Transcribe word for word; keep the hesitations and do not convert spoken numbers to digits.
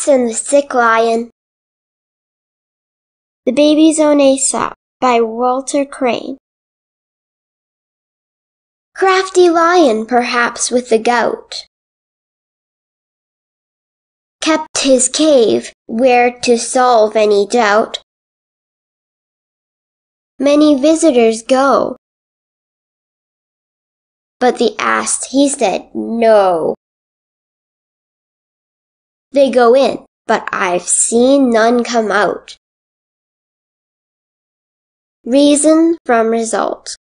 Fox and the Sick Lion. The Baby's Own Aesop by Walter Crane. Crafty Lion, perhaps with the gout, kept his cave where to solve any doubt. Many visitors go, but the ass, he said no. They go in, but I've seen none come out. Reason from result.